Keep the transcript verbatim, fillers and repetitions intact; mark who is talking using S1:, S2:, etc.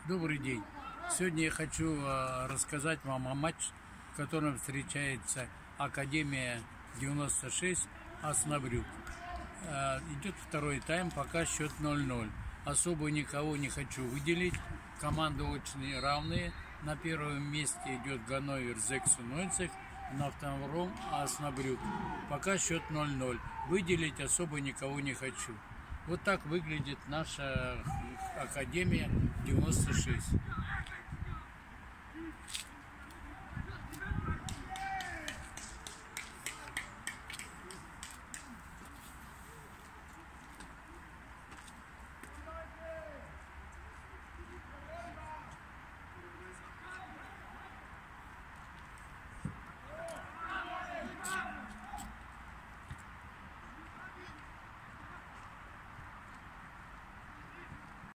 S1: Добрый день. Сегодня я хочу э, рассказать вам о матче, в котором встречается Академия девяносто шесть Оснабрюк. Э, идет второй тайм, пока счет ноль ноль. Особо никого не хочу выделить. Команды очень равные. На первом месте идет Ганновер сексеннадцать, на втором Оснабрюк. Пока счет ноль ноль. Выделить особо никого не хочу. Вот так выглядит наша Академия девяносто шесть.